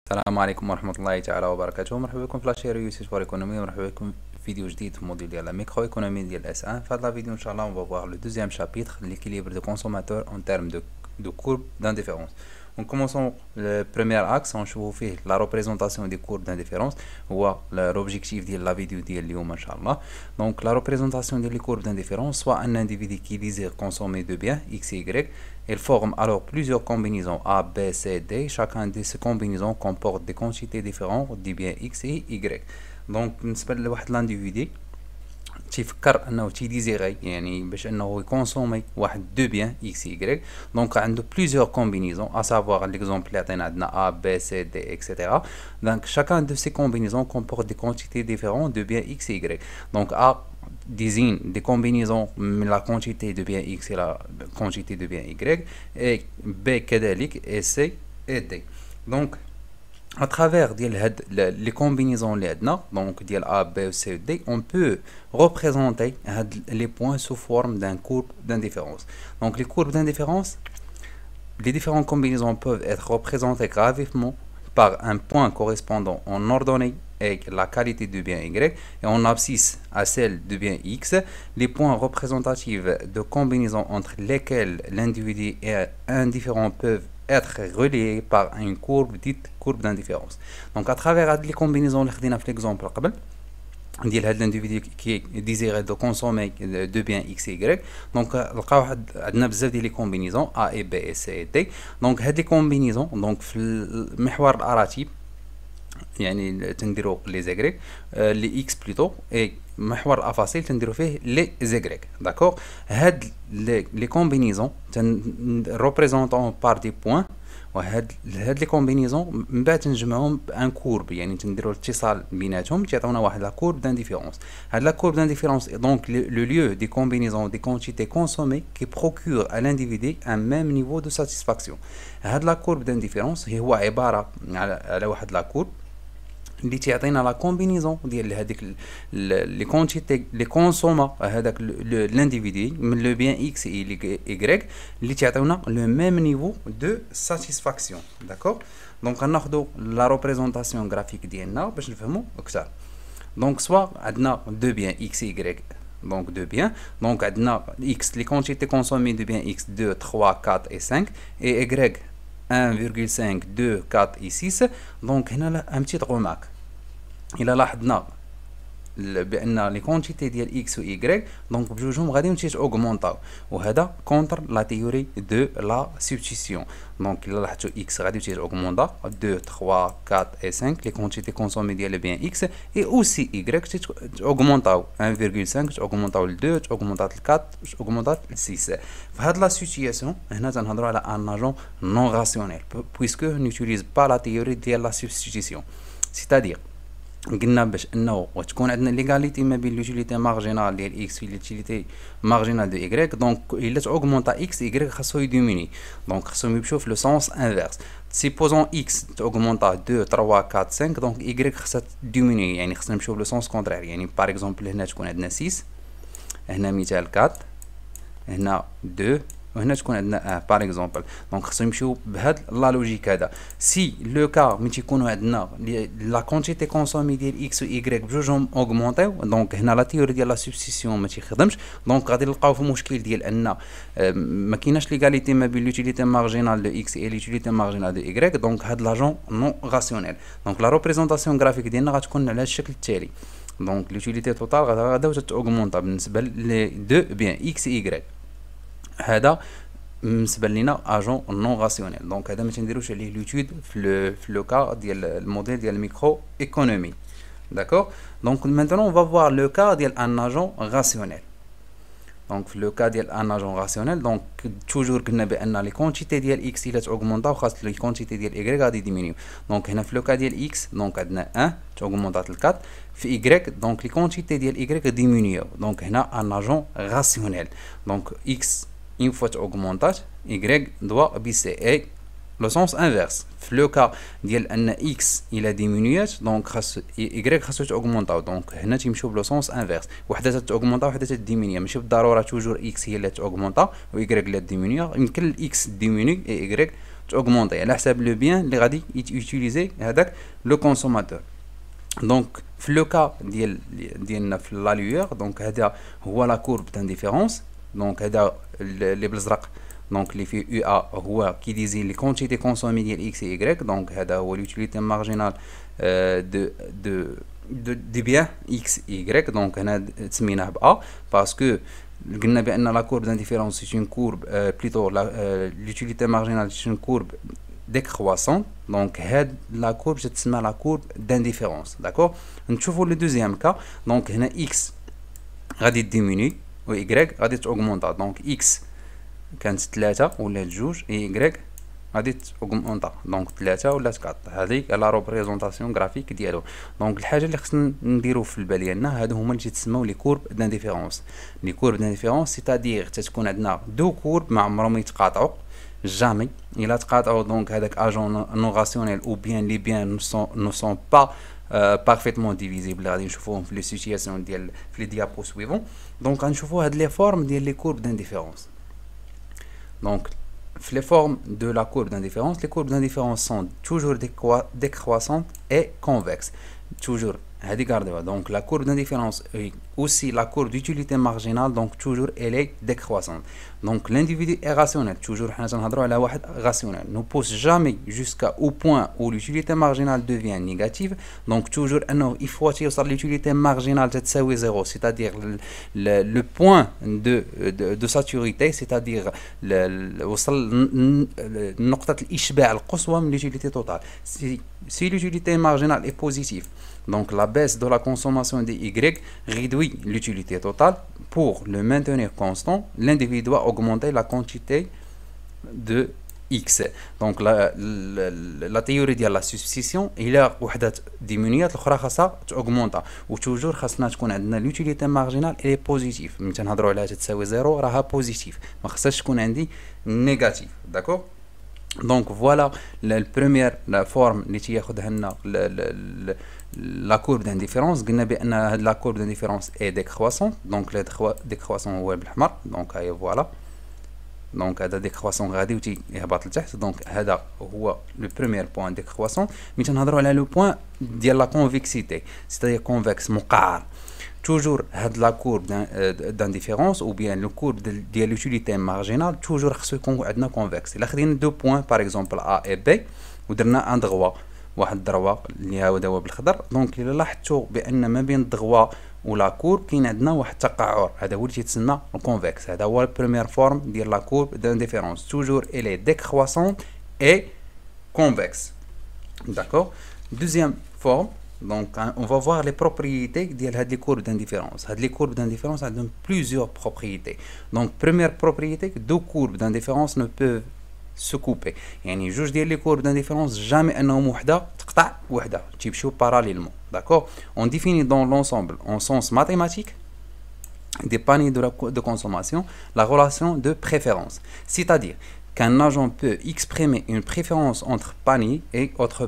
السلام عليكم ورحمة الله تعالى وبركاته. مرحبا بكم في لاشين يوسف فور ايكونومي، ومرحبا بكم في فيديو جديد في الموديل ديال لا ميكرو ايكونومي ديال اس 1. في هذا الفيديو ان شاء الله on va voir le deuxième chapitre, l'équilibre de consommateur en termes de courbe d'indifférence. En commençant le premier axe نشوفوا فيه la représentation des courbes d'indifférence هو l'objectif ديال la vidéo ديال اليوم ان شاء الله. Donc la représentation des courbes d'indifférence, soit un individu qui désire consommer de biens x et y. Il forme alors plusieurs combinaisons A, B, C, D. Chacun de ces combinaisons comporte des quantités différentes des biens X et Y. Donc بالنسبة لواحد لانديفيدي تيفكر انه تيديزيغي يعني باش انه يكونسومي واحد دو بيان اكس y. دونك عنده plusieurs combinaisons à savoir l'exemple اللي عطينا عندنا A, B, C, D, etc. Donc chacun de ces combinaisons comporte des quantités différentes de biens X et Y. Donc A désigne des combinaisons من la quantité de biens X et la quantité de biens Y, et B كذلك et C et D. Donc à travers les combinaisons اللي عندنا donc ديال A, B, C et D, on peut représenter les points sous forme d'un courbe d'indifférence. Donc les courbes d'indifférence, les différentes combinaisons peuvent être représentées graphiquement par un point correspondant en ordonnée et la qualité du bien Y, et en abscisse à celle du bien X, les points représentatifs de combinaisons entre lesquels l'individu est indifférent peuvent être reliés par une courbe dite courbe d'indifférence. Donc à travers les combinaisons اللي خدينا في l'exemple قبل ديال هاد l'individu qui désirait de consommer deux biens X et Y. Donc لقاو عندنا بزاف ديال لي combinaisons A et B et C et D. Donc هاد لي combinaisons donc في المحور الاراتيب يعني تنديرو لي زيغريك لي اكس بلوتو، اي محور الافاصيل تنديرو فيه لي زيغريك. داكوغ هاد لي كومبينيزون ريبريزونطون بار دي بوين، وهاد لي كومبينيزون من بعد تنجمعهم بان كورب يعني تنديرو الاتصال بيناتهم تيعطيونا واحد لا كورب d'aindiférence. هاد لا كورب d'aindiférence دونك لو lieu des combinaisons des quantités consommées qui procure à l'individu un même niveau de satisfaction. هاد لا كورب d'aindiférence هو عبارة على واحد لا كورب اللي تيعطينا لا كومبينيزون ديال هذيك لي كونتيتي لي كونسوما هذاك لانديفيدي من لو بيان اكس اي y اللي تعطيونا لو ميم نيفو دو ساتيسفاكسيون. داكوغ دونك غناخذوا لا ريبريزونطاسيون غرافيك ديالنا باش نفهموا اكثر. دونك سوا عندنا دو بيان اكس y, donc deux biens, donc عندنا x les quantités consommées de biens x 2 3 4 et 5 et y 1,5 2 4 et 6. donc هنا un petit remarque. إلا لاحظنا بأن لي كونتيتي ديال x و y دونك بجوجهم غادي تيتاوغمونطاو، وهذا كونتر لا تيوري دو لا سبستيسيون. دونك إلا لاحظتو x غادي تيتاوغمونطا 2 3 4 et 5 لي كونتيتي كونسومي ديال بيان x، et aussi y تيتاوغمونطاو 1,5 تاوغمونطاو ل 2 تاوغمونطات ل 4 تاوغمونطات ل 6. في هاد لا سيتوياسيون هنا تنهضروا على ان اجون نون راسيونيل puisque n'utilise pas la théorie ديال لا سبستيسيون. c'est-à-dire قلنا باش انه وتكون عندنا ليغاليتي ما بين لوتيليتي مارجينال ديال اكس و لوتيليتي مارجينال دو ايغريك. دونك الا تاوغمونطا اكس ايغريك خاصو يديميني، دونك خاصهم يمشيو في لو سونس انفيرس. سيبوزون اكس تاوغمونطا 2 3 4 5 دونك ايغريك خاصها ديميني يعني خاصنا نمشيو في لو سونس كونترير. يعني باغ اكزومبل هنا تكون عندنا 6، هنا مثال 4، هنا 2، وهنا تكون عندنا باغ اكزومبل. دونك خصهم يمشيو بهاد لا لوجيك هذا. سي لو كا ملي تيكونوا عندنا لا كونتيتي كونسومي ديال اكس و ايغريك بجوجهم اوغمونطيو، دونك هنا لا تيوري ديال لا سبستيسيون ما تيخدمش. دونك غادي نلقاو في مشكل ديال ان ما كايناش ليغاليتي ما بين لوتيليتي مارجينال دو اكس اي لوتيليتي مارجينال دو ايغريك. دونك هاد لاجون نون راسيونيل. دونك لا ريبريزونطاسيون غرافيك ديالنا غتكون على الشكل التالي. دونك لوتيليتي توتال غادا تاوغمونطا بالنسبه لي دو بيان اكس ايغريك. هذا بالنسبه لينا اجون نون راسيونيل. دونك هذا ما تنديروش عليه لوتود في لو كا ديال الموديل ديال الميكرو ايكونومي. داكوغ دونك maintenant on va voir le cas ديال ان اجون راسيونيل. دونك في لو كا ديال ان اجون راسيونيل دونك توجور قلنا بان لي كونتيتي ديال اكس الا تاوغمونطاو خاص لي كونتيتي ديال ايغريك غادي ديمينيو. دونك هنا في لو كا ديال اكس دونك عندنا 1 تاوغمونطات ل 4، في ايغريك دونك لي كونتيتي ديال ايغريك ديمينيو. دونك هنا ان اجون راسيونيل. دونك اكس une fois augmenté, y doit baisser et le sens inverse. في لو كا ديال ان x il a diminué donc خاص y خاصو تاوغمونطاو. دونك هنا تيمشيو بلو سونس انفيرس، وحده تاوغمونطا وحده تديمينيا. ماشي بالضروره توجور x هي اللي تاوغمونطا و y اللي ديمينيا. يمكن الاكس ديميني اي y augmenter على حساب le bien اللي غادي utiliser هذاك le consommateur. Donc في لو كا ديالنا في لا لوير، دونك هذا هو لا كورب d'indifférence. دونك هذا اللي بالازرق دونك اللي فيه يو ا هو كي ديزي لي كونتيتي كونسومي ديال اكس اي Y. دونك هذا هو l'utilité marginale دو بيان اكس اي Y. دونك هنا تسميناه ب ا باسكو قلنا بان لا كورب d'indifférence c'est une courbe plutôt l'utilité marginale c'est une courbe décroissante. Donc هاد la courbe تسمى la courbe d'indifférence. D'accord. نشوفوا le deuxième cas. Donc هنا x غادي ديميني و y غادي تاوغمونطا. دونك x كانت 3 ولات 2 y غادي تاوغمونطا. دونك 3 ولات 4. هذه لا ريبريزونطاسيون غرافيك ديالو. دونك الحاجه اللي خصنا نديرو في البال ديالنا هادو هما اللي تيتسموا لي كورب d'indifférence. لي كورب d'indifférence سيتادير تتكون عندنا دو كورب ما عمرهم يتقاطعوا jamais. Il a تقاطعوا donc هذاك agent non rationnel ou bien les biens ne sont pas parfaitement divisibles. غادي نشوفوهم في لي سيتياسيون ديال في لي ديابو سويفون. دونك غنشوفوا هاد لي فورم ديال لي كورب d'indifférence. Donc les formes de la courbe d'indifférence, les courbes d'indifférence sont toujours décroissantes et convexes. Toujours. Donc la courbe d'indifférence est aussi la courbe d'utilité marginale, donc toujours elle est décroissante. Donc l'individu est rationnel, toujours rationnel, ne pousse jamais jusqu'au point où l'utilité marginale devient négative. Donc toujours il faut que l'utilité marginale soit 0, c'est-à-dire le point de saturité, c'est-à-dire نقطة الإشباع القصوى من l'utilité totale. Si l'utilité marginale est positive, donc la baisse de la consommation des Y réduit l'utilité totale. Pour le maintenir constant, l'individu doit augmenter la quantité de X. Donc la théorie de la substitution, il y a وحدات diminuées, l'autre خاصها تaugmenta. وتوجور خاصنا تكون عندنا l'utilité marginale elle est positive. ملي تنهضروا عليها تساوي 0 راها positive. ما خاصهاش تكون عندي négative. D'accord. Donc voilà la première forme اللي تياخذها لنا la courbe d'indifférence. قلنا بان la courbe d'indifférence est décroissante. Donc le décroissant هو بالحمر. Donc هاي voilà. Donc هذا décroissant غادي وتي يهبط لتحت. Donc هذا هو le premier point décroissant. ملي تنهضروا على le point ديال la convexité, c'est-à-dire convexe مقعر. Toujours la courbe d'indifférence ou bien le courbe de l'utilité marginale toujours خصو يكون عندنا convexe. إلا خدينا deux points par exemple A et B ودرنا ان دغوا واحد الدروه اللي هو بالخضر. دونك الا لاحظتوا بان ما بين الدغوا ولا كورب كاين عندنا واحد التقعر، هذا هو اللي تيتسمى الكونفكس. هذا هو البريمير فورم ديال لا كورب d'indifférence. toujours elle est décroissante et convexe. D'accord. Deuxième forme. Donc on va voir les propriétés ديال هاد لي كورب d'indifférence. هاد لي كورب d'indifférence عندهم plusieurs propriétés. Donc première propriété, deux courbes d'indifférence ne peuvent se couper. يعني جوج ديال لي كورب d'indifférence jamais انهم وحده تقطع وحده تيمشيو parallèlement. D'accord. On définit dans l'ensemble en sens mathématique des paniers de consommation la relation de préférence. C'est-à-dire qu'un agent peut exprimer une préférence entre panier et autre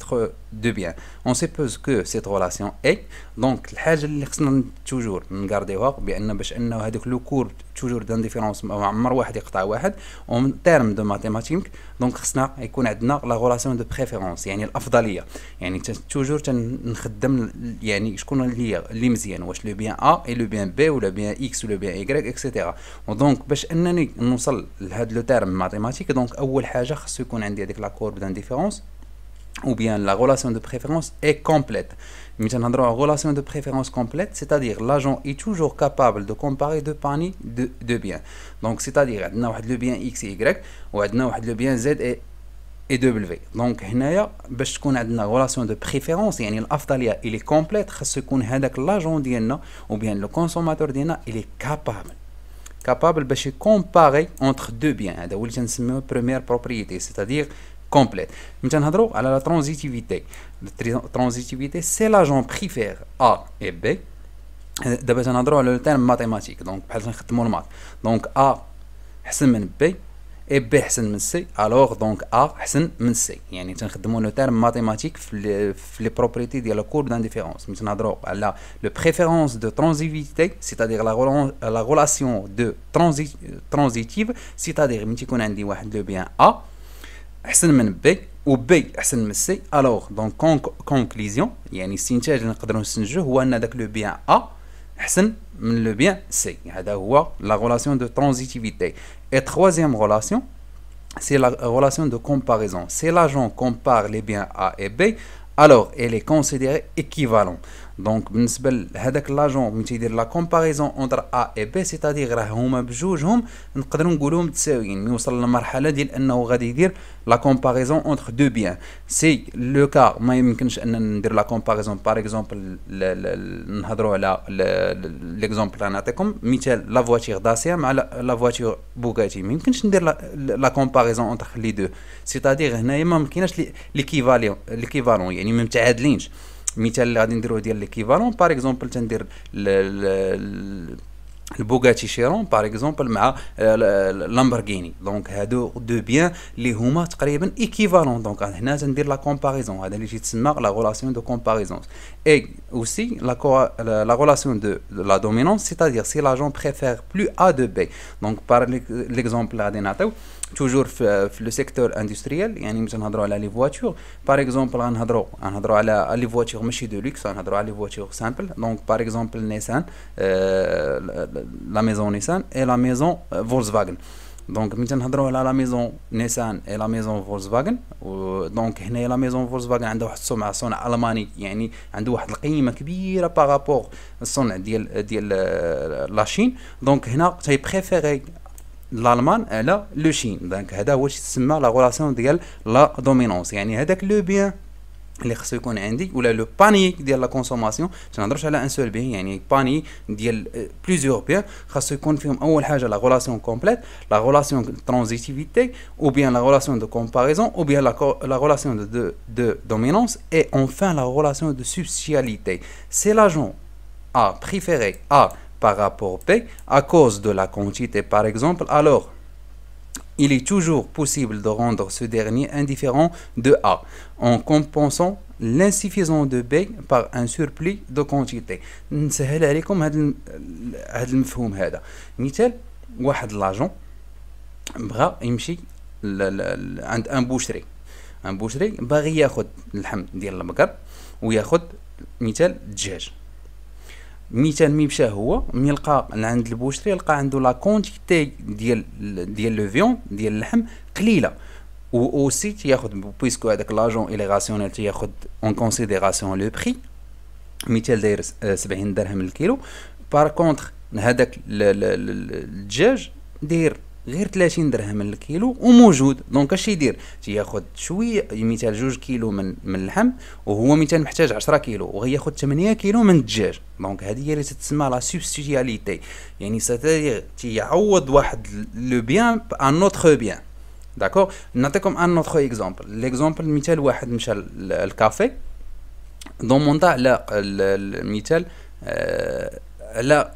de bien. On suppose que cette relation est donc الحاجه اللي خصنا توجور نغارديوها بان باش انه هذوك لو كور توجور d'indifférence ما عمر واحد يقطع واحد اون تيرم دو ماتيماتيك. دونك خصنا يكون عندنا لا ريلاسيون دو بريفيرونس يعني الافضليه. يعني توجور تنخدم يعني شكون اللي مزيان، واش لو بيان ا اي لو بيان بي ولا بيان اكس ولا بيان ايغريك اكسيتيرا. ودونك باش انني نوصل لهذا لو تيرم ماتيماتيك دونك اول حاجه خصو يكون عندي هذيك لا كورب d'indifférence ou bien la relation de préférence est complète. Mais on a une relation de préférence complète, c'est-à-dire l'agent est toujours capable de comparer deux paniers de biens. Donc c'est-à-dire on a le bien X et Y ou on a le bien Z et W. Donc هنايا باش تكون عندنا relation de préférence يعني الافضليه il est complète خاص يكون هذاك l'agent ديالنا ou bien le consommateur ديالنا il est capable باش يكومباري entre deux biens. هذا هو اللي تنسميوه première propriété, c'est-à-dire complète. Mais on a la transitivité. La transitivité, c'est l'agent préfère A et B. D'abord, on a le terme mathématique. Donc, par exemple, donc A حسن من B et B حسن من C. Alors, donc A حسن من C. يعني تنخدموا le terme mathématique في les propriétés de la courbe d'indifférence. Mais on a la préférence de transitivité, c'est-à-dire la relation de transitive, c'est-à-dire ملي تكون عندي واحد le bien A احسن من بي وبي احسن من سي. الوغ دونك كونكليزيون يعني الاستنتاج اللي نقدروا نستنتجوه هو ان داك لو بيان ا احسن من لو بيان سي. هذا هو لا غولاسيون دو ترانزيتيفيتي. اي troisième relation c'est la relation de comparaison. Si l'agent compare les biens A et B, alors elle est considérée équivalente. Donc بالنسبه لهذاك لاجون ملي تيدير لا كومباريزون انتر ا اي بي سيتادير راه هما بجوجهم نقدروا نقولوا متساويين. يوصل لمرحله ديال انه غادي يدير لا كومباريزون انتر دو بيان. سي لو كا ما يمكنش ان ندير لا كومباريزون باغ اكزومبل نهضروا على ليكزومبل اللي نعطيكم مثال لا فواتير داسيا مع لا فواتير بوغاتي. ما يمكنش ندير لا كومباريزون انتر لي دو. سيتادير هنايا ما ممكناش ليكيفالون يعني ما متعادلينش. مثال اللي غادي نديروه ديال ليكيفالون باغ اكزومبل تندير البوغاتي شيرون باغ اكزومبل مع لامبورغيني. دونك هادو دو بيان اللي هما تقريبا ايكيفالون. دونك هنا تندير لا كومباريزون. هذا اللي تسمى لا غولاسيون دو كومباريزون. اي اوسي لا غولاسيون دو لا دومينونس سيتادير سي لاجون بريفير بلو ا دو بي. دونك باغ ليكزومبل اللي غادي نعطيو توجور في لو سيكتور اندستريال يعني ملي نهضروا على لي فواتور باغ اكزومبل غنهضروا على لي فواتور ماشي دو لوكس غنهضروا على لي فواتور سامبل. دونك باغ اكزومبل نيسان لا ميزون نيسان اي لا ميزون فولكسفاغن. دونك ملي تنهضروا على لا ميزون نيسان اي لا ميزون فولكسفاغن دونك هنايا لا ميزون فولكسفاغن عندها واحد السمعه صنع الماني يعني عنده واحد القيمه كبيره بارابور الصنع ديال لاشين. دونك هنا تاي بريفيري l'Allemagne على لو شين. دونك هذا هو تسمى لا غولاسيون ديال لا دومينونس. يعني هذاك لو بيان اللي خصو يكون عندي ولا لو باني ديال لا كونسوماسيون تنهضرش على ان سول بيان يعني باني ديال بليزيور بيان خاصو يكون فيهم اول حاجه لا غولاسيون كومبليت لا غولاسيون ترانزيتيفيتي ou bien la relation de comparaison ou bien la relation de dominance et enfin la relation de subsidiarité. C'est l'agent A préféré A par rapport B à cause de la quantité par exemple, alors il est toujours possible de rendre ce dernier indifférent de A en compensant l'insuffisance de B par un surplus de quantité. نسهل عليكم هذا المفهوم هذا. مثال واحد لاجون بغى يمشي عند ان بوشري باغي ياخذ اللحم ديال البقر وياخذ مثال الدجاج. مثال مي مشى هو ملي لقى عند البوشري لقى عنده لا كونتيتي ديال لو فيون ديال اللحم قليله و اوسي تياخذ بويسكو هذاك لاجون الي راسيونيل تياخذ اون كونسيديراسيون لو بري. مثال داير 70 درهم الكيلو بار كونتر هذاك الدجاج داير غير 30 درهم الكيلو وموجود. دونك اش يدير تياخذ شويه مثال 2 كيلو من اللحم وهو مثال محتاج 10 كيلو وغياخذ 8 كيلو من الدجاج. دونك هذه هي اللي تتسمى لا سوبستيتياليتي يعني سيتادير تيعوض واحد لو بيان ان اوتر بيان. داكور نعطيكم ان اوتر اكزومبل. ليكزومبل مثال واحد مشى الكافي دوموندا على المثال على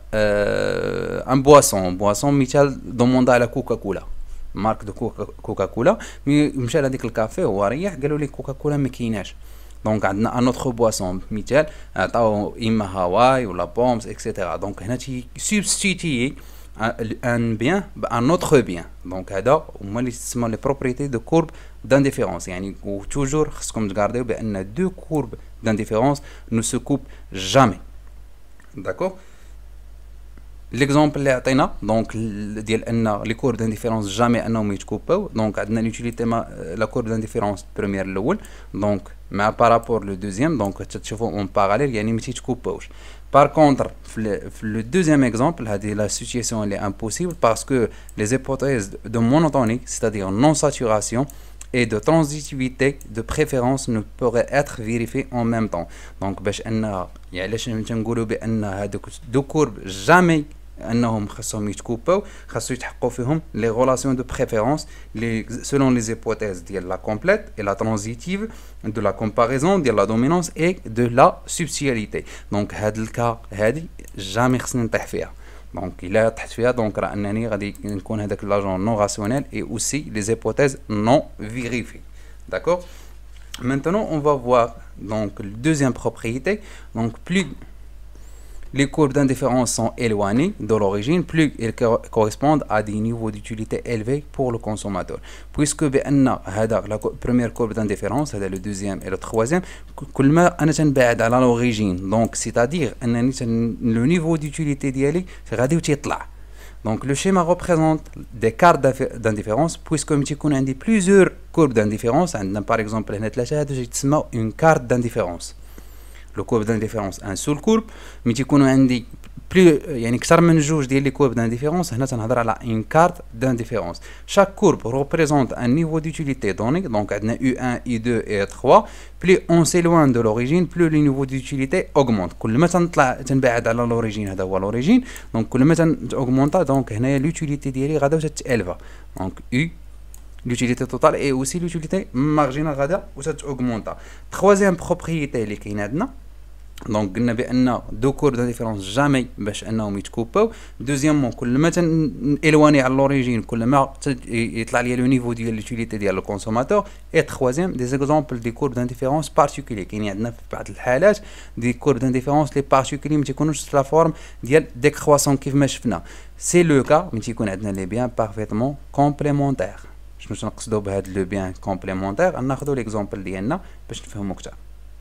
ان بواسون مثال دوموندا على كوكا كولا مارك دو كوكا كولا. مشى لهاديك الكافي هو ريح قالوا لي كوكا كولا ما كايناش. دونك عندنا ان اوتر بواسون مثال عطاو اما هواي ولا بومز اكسيتيرا. دونك هنا تي سوبستيتيي ان بيان بان اوتر بيان. دونك هذا هما اللي تسمى لي بروبريتي دو كورب d'aindiférence يعني وتوجور خصكم تغارديو بان دو كورب d'aindiférence ne se coupent jamais. d'accord. ليكزومبل اللي عطينا دونك ديال ان لي كورب d'aindiférence جامي انهم يتكوباو. دونك عندنا لوتيليتي لا كورب d'aindiférence بريمير الاول دونك مع بارابور لو دوزيام دونك تشوفوا اون باراليل يعني ما تيتكوباوش. Par contre, le deuxième exemple, la situation elle est impossible parce que les hypothèses de monotonie, c'est-à-dire non-saturation, et de transitivité de préférence ne pourraient être vérifiées en même temps. Donc, علاش نقولوا بان هذوك دو كورب جامي انهم خاصهم يتكوباو خاصو يتحققوا فيهم لي غولاسيون دو بريفيرونس لي سولون لي زيبوتيز ديال لا كومبليت اي لا ترانزيتيف دو لا كومباريزون ديال لا دومينونس اي دو لا سوبسياليتي. دونك هاد الكا هادي جامي خصني نطيح فيها. دونك الا طحت فيها دونك راه انني غادي نكون هذاك لاجون نون راسيونيل اي اوسي لي زيبوتيز نون فيريفي. داكور. Maintenant on va voir donc la deuxième propriété. Donc les courbes d'indifférence sont éloignées de l'origine, plus elles correspondent à des niveaux d'utilité élevés pour le consommateur. Puisque la première courbe d'indifférence, le deuxième et le troisième, à l'origine. Donc, c'est-à-dire que le niveau d'utilité d'IALI, c'est غادي يطلع. Donc, le schéma représente des cartes d'indifférence, puisque nous avons plusieurs courbes d'indifférence. Par exemple, une carte d'indifférence. Le courbe d'indifférence, un seul courbe, mais tu connais plus, يعني كثر من جوج ديال les courbes d'indifférence. هنا تنهضر على une carte d'indifférence. Chaque courbe représente un niveau d'utilité donné, donc on a U1, U2 et U3. Plus on s'éloigne de l'origine, plus le niveau d'utilité augmente. كل ما تنبعد على l'origine, هذا هو l'origine. Donc كل ما augmente, donc هنا l'utilité ديالي غادا تتéleva. Donc U, l'utilité totale et aussi l'utilité marginale غادا وتتaugmente. Troisième propriété اللي كاينه عندنا. Donc, قلنا بأن deux courbes d'indifférence jamais باش أنهم يتكوباو. Deuxièmement, كل ما تنéloigner على l'origine, كل ما يطلع لي le niveau ديال l'utilité ديال le consommateur. Et troisième, des exemples des courbes d'indifférence particuliers. كاين عندنا في بعض الحالات des courbes d'indifférence les particuliers ما تيكونوش في la forme ديال décroissant كيف ما شفنا. C'est le cas ملي تيكون عندنا les biens parfaitement complémentaires. شنو تنقصدو بهاد le bien complémentaire؟ ناخذوا l'exemple ديالنا باش نفهمو أكثر.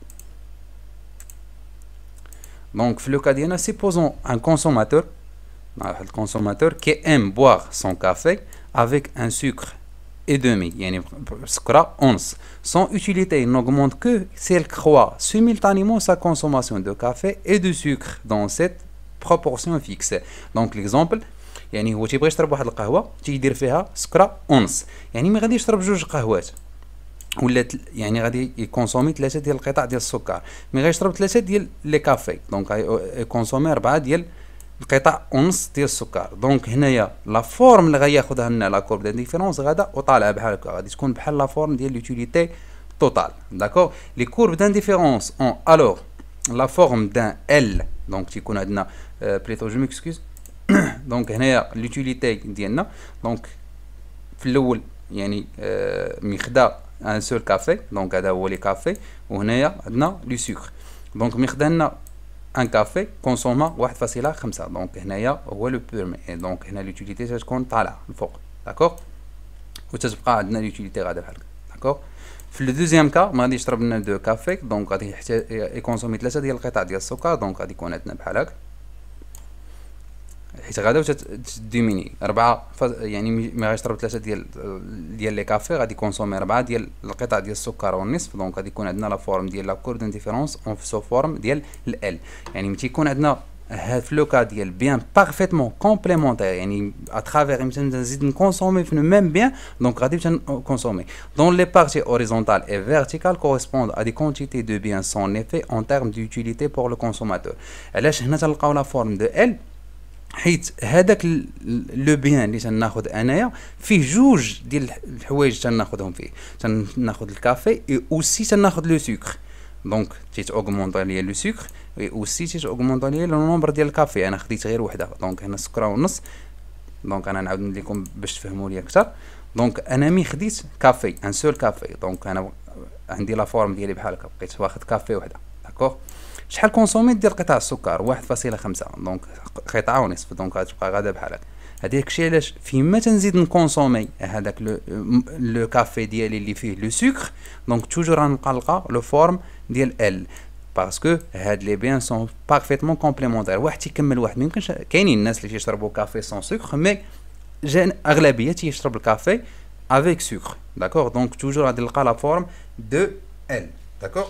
Donc, dans le cas d'Yana, supposons un consommateur qui aime boire son café avec un sucre et demi, yani sucre 11. Son utilité n'augmente que si elle croît simultanément sa consommation de café et de sucre dans cette proportion fixée. Donc, l'exemple, يعني هو تيبغي يشرب واحد القهوة تيدير فيها سكرة 11. يعني ما غادي يشرب جوج قهوات. ولا يعني غادي يكونسومي 3 ديال القطع ديال السكر، مي غيشرب 3 ديال لي كافي، دونك يكونسومي 4 ديال القطع ونص ديال السكر. دونك هنايا لا فورم اللي غياخذها لنا لا كورب ديفيرونس غادا وطالعه بحال هكا، غادي تكون بحال لا فورم ديال لوتيليتي توتال. داكور، لي كورب d'indifférence اون الوغ لا فورم دان ال، دونك تيكون عندنا بليتو جو ميكسكوز. دونك هنايا لوتيليتي ديالنا، دونك في الاول يعني ميخدا un seul café, donc هذا هو لي كافي، وهنايا عندنا لو سكر. دونك مي خدا لنا ان كافي كونسوما 1.5، دونك هنايا هو لو بيرمي، دونك هنا لوتيليتي تتكون طالعه الفوق. داكوغ، وتتبقى عندنا لوتيليتي غادا بحال هكا. داكوغ، في لو دوزيام كا ما غادي يشرب لنا دو كافي، دونك غادي يحتاج يكونسومي 3 ديال القطع ديال السكر، دونك غادي يكون عندنا بحال هكا، حيت غادا تديميني 4 يعني مي غيشرب 3 ديال لي كافي غادي يكونسومي 4 ديال القطع ديال السكر والنصف. دونك غادي يكون عندنا لا فورم ديال لا كور ديفيرونس اون سو فورم ديال ال. يعني ملي تيكون عندنا في لو كا ديال بيان بارفيتمون كومبليمونتير، يعني اترافير يمكن نزيد نكونسومي في ميم بيان، دونك غادي نكونسومي دون لي بارتي اوريزونتال اي فيرتيكال كوريسبوند ا دي كونتيتي دو بيان سون ايفي اون تيرم ديوتيليتي بور لو كونسوماتور. علاش هنا تلقاو لا فورم دو ال؟ حيت هذاك لو بيان اللي تناخذ انايا فيه جوج ديال الحوايج تناخذهم فيه، تناخذ الكافي اي اوسي تناخذ لو سكر. دونك تيتاوغمونطا ليا لو سكر اي اوسي تيتاوغمونطا ليا لو نومبر ديال الكافي. انا خديت غير وحده، دونك هنا سكره ونص. دونك انا نعاود ندير لكم باش تفهموا لي اكثر. دونك انا مي خديت كافي ان سول كافي، دونك انا عندي لا فورم ديالي بحال هكا، بقيت واخد كافي وحده. داكوغ، شحال كونسوميت ديال قطع السكر؟ 1.5، دونك قطعه ونصف، دونك غتبقى غادا بحال هكا. هذاك الشيء علاش فيما تنزيد نكونسومي هذاك لو كافي ديالي اللي فيه لو سكر، دونك توجور غنلقى لو فورم ديال ال، باسكو هاد لي بيان سون بارفيتمون كومبليمونتير، واحد تيكمل واحد. ميمكنش كاينين الناس اللي تيشربوا كافي سون سكر، مي اغلبيه تيشرب الكافي افيك سكر. داكوغ، دونك توجور غادي نلقى لا فورم دو ال. داكوغ،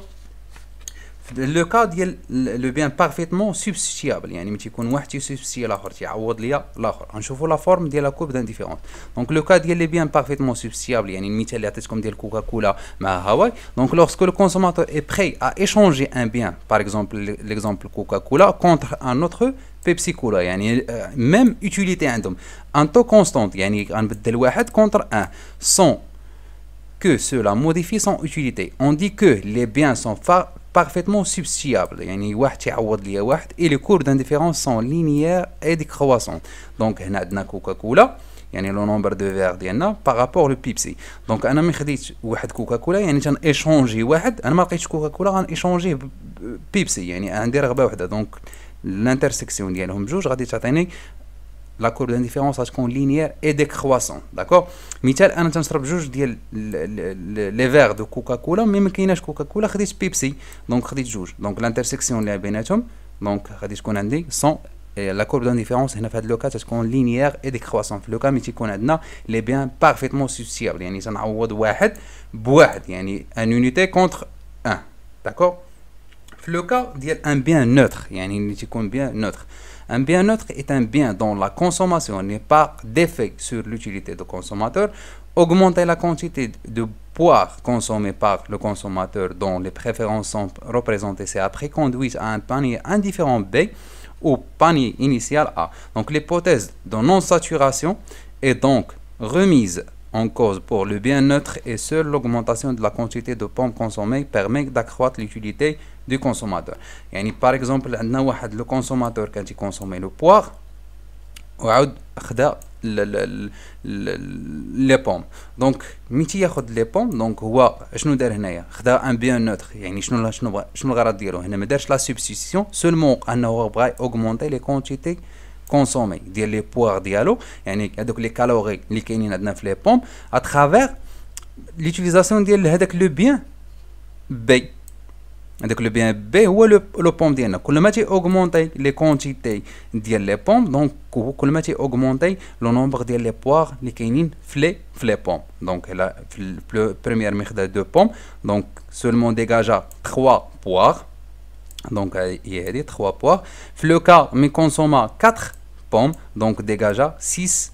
لو كا ديال لو بيان بارفيتمون سوبستيابل، يعني ملي تيكون واحد تيسوبستي الاخر تيعوض ليا الاخر. غنشوفوا لا فورم ديال لا كورب دانديفيرونس. دونك لو كا ديال لي بيان بارفيتمون سوبستيابل، يعني المثال اللي عطيتكم ديال كوكا كولا مع هاواي. دونك لورسكو لو كونسوماتور اي بري ا ايشونجي ان بيان، باغ اكزومبل ليكزومبل كوكا كولا كونتر ان اوتر بيبسي كولا، يعني ميم يوتيليتي عندهم ان تو كونستانت، يعني غنبدل واحد كونتر ان سون que cela modifie son utilité. On dit que les biens sont parfaitement substituables, يعني واحد تعوض ليا واحد، et les courbes d'indifférence sont linéaires et décroissantes. donc هنا عندنا كوكا كولا، يعني لو نومبر دو فيغ ديالنا بارابور لو بيبسي. دونك انا ملي خديت واحد كوكا كولا يعني تن ايشونجي واحد، انا ما لقيتش كوكا كولا غان ايشونجي بيبسي، يعني عندي رغبه وحده. دونك l'intersection ديالهم بجوج غادي تعطيني لا كورب دانديفيرونس غتكون لينيير اي ديكرواسون داكور. مثال انا تنشرب جوج ديال لي فيغ دو كوكا كولا مي ما كايناش كوكا كولا خديت بيبسي دونك خديت جوج دونك الانترسيكسيون اللي بيناتهم دونك غادي تكون عندي سون لا كورب دانديفيرونس هنا في هذا لوكا تكون لينيير اي ديكرواسون. في لوكا مي تيكون عندنا لي بيان بارفيتمون سوسيابل يعني تنعوض واحد بواحد يعني ان يونيتي كونتر ان داكور. في لوكا ديال ان بيان نوتر يعني اللي تيكون بيان نوتر. Un bien neutre est un bien dont la consommation n'est pas d'effet sur l'utilité du consommateur. Augmenter la quantité de poire consommée par le consommateur dont les préférences sont représentées ci-après conduit à un panier indifférent B ou panier initial A. Donc l'hypothèse de non-saturation est donc remise en cause pour le bien neutre et seule l'augmentation de la quantité de pommes consommées permet d'accroître l'utilité du consommateur. يعني par exemple عندنا واحد لو كونسوماتور كان تيكونسومي لو بوار وعاود خدا لي بوم دونك ملي تياخد لي بوم دونك هو شنو دار هنايا خدا ان بيان نوتر يعني شنو الغرض ديالو هنا ما دارش لا سوبستيسيون سولمون انه بغا اوغمونتي لي كونتيتي كونسومي ديال لي بوار ديالو يعني هذوك لي كالوري اللي كاينين عندنا في لي بوم اترافير ليوتيليزاسيون ديال هذاك لو بيان بي. هذاك لو بيان بي هو لو بوم ديالنا كل ما تي اوغمونتي لي كونتيتي ديال لي بوم دونك كل ما تي اوغمونتي لو نومبر ديال لي بوار اللي كاينين في لي بوم. دونك هنا في البريمير مي خدا 2 بوم دونك سولمون ديجاجا 3 بوار دونك هي هذه 3 بوار. في لو كا مي كونسوما 4 بوم دونك ديجاجا 6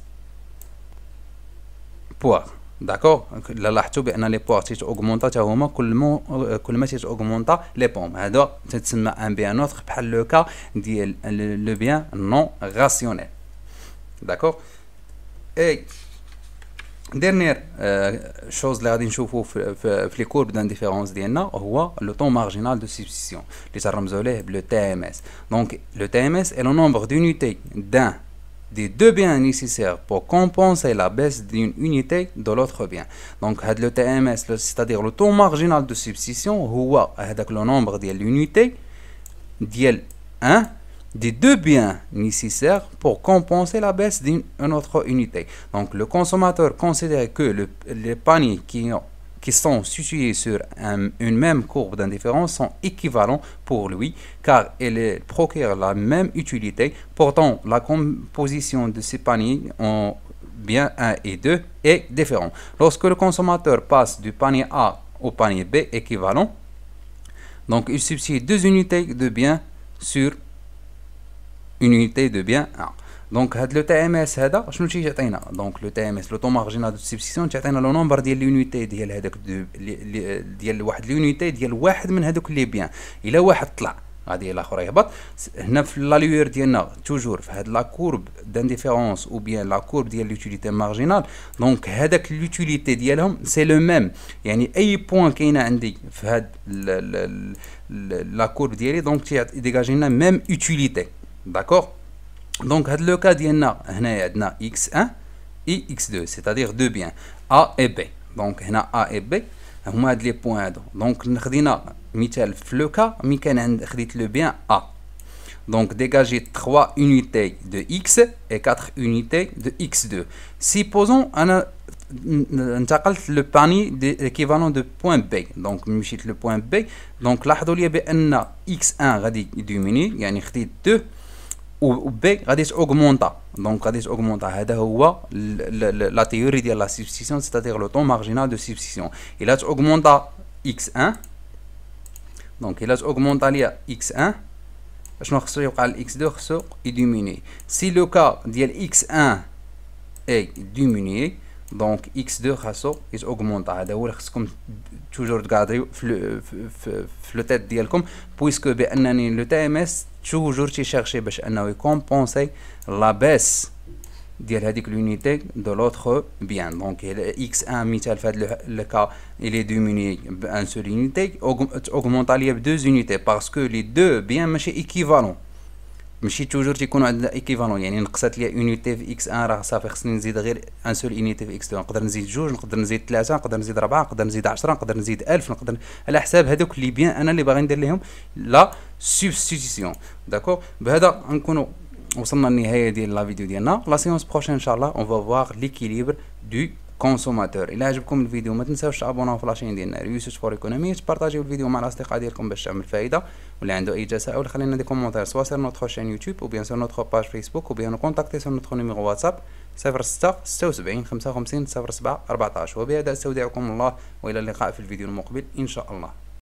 بوار داكور. لاحظتوا بان لي بوار تي اوغمونطا تا هما كل ما تي اوغمونطا لي بوم هذا تتسمى ان بيان نوتر بحال لو كا ديال لو بيان نون راسيونيل داكور. اي ديرنيير شوز اللي غادي نشوفو في لي كورب دانديفيرونس ديالنا هو لو طون مارجينال دو سبستيسيون اللي ترمزوا ليه بلو تي ام اس. دونك لو تي ام اس est le nombre d'unités d'un des deux biens nécessaires pour compenser la baisse d'une unité de l'autre bien. Donc le TMS, c'est-à-dire le taux marginal de substitution, c'est le nombre de l'unité ديال 1 des deux biens nécessaires pour compenser la baisse d'une autre unité. Donc le consommateur considère que les paniers qui sont situés sur une même courbe d'indifférence sont équivalents pour lui car ils procurent la même utilité. Pourtant, la composition de ces paniers en biens 1 et 2 est différente. Lorsque le consommateur passe du panier A au panier B équivalent, donc il substitue deux unités de biens sur une unité de biens 1. دونك هاد لو تي ام اس هذا شنو تيعطينا دونك لو تي ام اس لو طون مارجينال دو سبستيسيون تعطينا لو نومبر ديال لونيتي ديال هذاك ديال واحد لونيتي ديال واحد من هذوك لي بيان الا واحد طلع غادي الاخر يهبط. هنا في لا لوير ديالنا توجور في هاد لا كورب دانديفيرونس او بيان لا كورب ديال لوتيليتي مارجينال دونك هذاك لوتيليتي ديالهم سي لو ميم يعني اي بوين كاينه عندي في هاد لا كورب ديالي دونك ديجاجي لنا ميم يوتيليتي داكور. Donc, le cas d'Yana, on a x1 et x2, c'est-à-dire deux biens, A et B. Donc, on a A et B, on a les points. Donc, on a le cas, on a le bien A. Donc, dégager 3 unités de x et 4 unités de x2. Supposons on a le panier d'équivalent de point B. Donc, le point B. Donc, là, on a x1 va diminuer, il y a 2. و B غادي تاوغمونطا دونك غادي تاوغمونطا. هذا هو لا تيوري ديال لا سبستيسيون c'est-à-dire لو طون مارجينال دو سبستيسيون. الا تاوغمونطا x1 دونك الا تاوغمونطا ليا x1 شنو خصو يوقع ل x2 خصو يديميني. سي لو كا ديال x1 اي ديميني دونك x2 خاصو يتاوغمونطا. هذا هو اللي خصكم توجور تقادريو في لو تيت ديالكم بويسكو بانني لو تي ام اس توجور تيشيرشي باش انه يكومبونسي لا بيس ديال هذيك لونيتي دو لوتر بيان. دونك x1 مثال في هذا لو كا الي ديميني بان سول يونيتي اوغمونطا ليا ب 2 يونيتي باسكو لي دو بيان ماشي ايكيفالون ماشي توجور تيكونوا عندنا ايكيفالون يعني نقصات ليا يونيتي في x1 راه صافي خصني نزيد غير ان سول يونيتي في x2 نقدر نزيد 2 نقدر نزيد 3 نقدر نزيد 4 نقدر نزيد 10 نقدر نزيد 1000 نقدر على حساب هذوك لي بيان انا اللي باغي ندير لهم لا سبستيتيسيون. داكور، بهذا نكونوا وصلنا للنهايه ديال لا فيديو ديالنا. لا سيونس بروشين ان شاء الله اون فا فوار ليكيليبر دو كونسوماتور. الا عجبكم الفيديو ما تنساوش تابوناو في لاشين ديالنا ريوسيس فور ايكونومي، تبارطاجيو الفيديو مع الاصدقاء ديالكم باش تعمل فائده. واللي عنده اي تساؤل خلينا دي كومونتير سوا سير نوتر شين يوتيوب او بيان سور نوتر باج فيسبوك او بيان كونتاكتي سور نوتر نيميرو واتساب 06 76 55 07 14. وبهذا استودعكم الله والى اللقاء في الفيديو المقبل ان شاء الله.